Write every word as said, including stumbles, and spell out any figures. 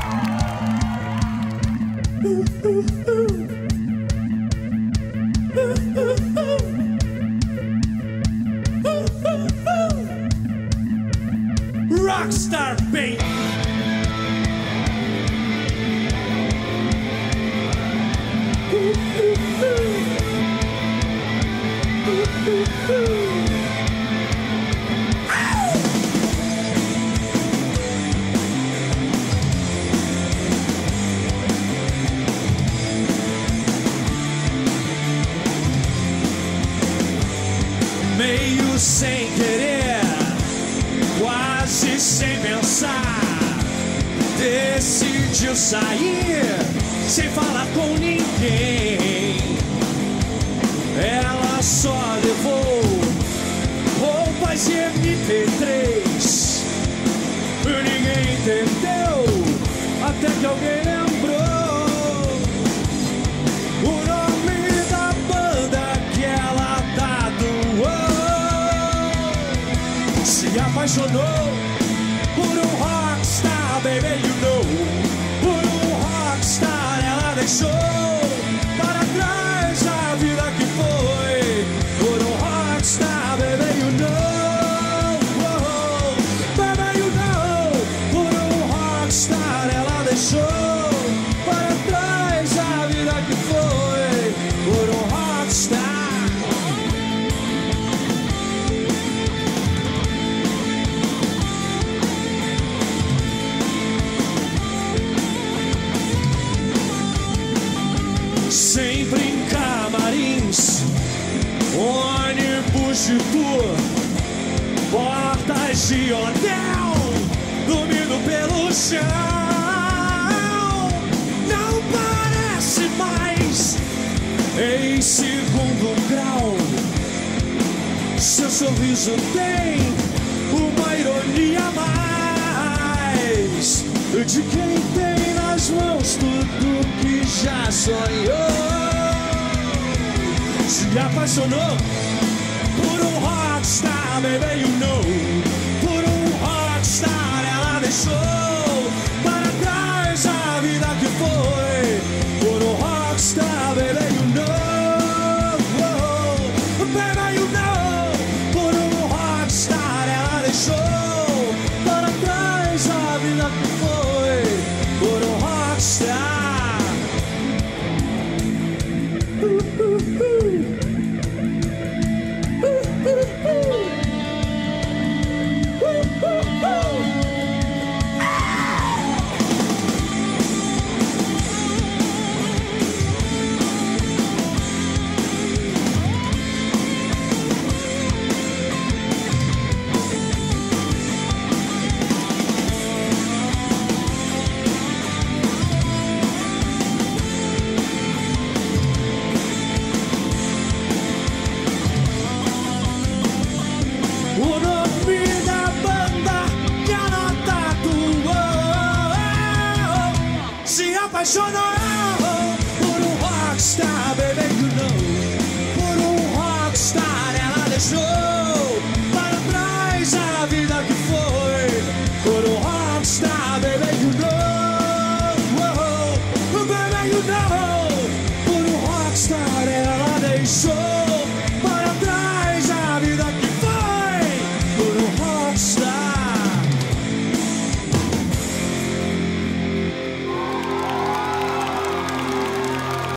Rockstar, baby. Meio sem querer, quase sem pensar, decidiu sair sem falar com ninguém. Ela só levou roupas e M P três. Ninguém entendeu, até que alguém lembrou o nome da banda que ela tatuou. Se apaixonou por um rockstar, baby, you know. Por um rockstar ela deixou para trás a vida que foi. Por um rockstar, baby, you know. Oh, baby, you know. Por um rockstar ela deixou para trás a vida que foi. Por um rockstar. Sempre em camarins, ônibus de tour, portas de hotel, dormindo pelo chão. Não parece mais em segundo grau. Seu sorriso tem uma ironia a mais de quem tem nas mãos tudo que já sonhou. Se apaixonou por um rockstar, baby, you know. Por um rockstar ela deixou para trás a vida que foi. Por um rockstar, baby, you know. Oh, baby, you know. Por um rockstar ela deixou para trás a vida que foi. Por um rockstar. Uh, uh, uh. O nome da banda que ela tatuou. Se apaixonou por um rockstar, baby, you know. Por um rockstar ela deixou para trás a vida que foi. Por um rockstar, baby, you know.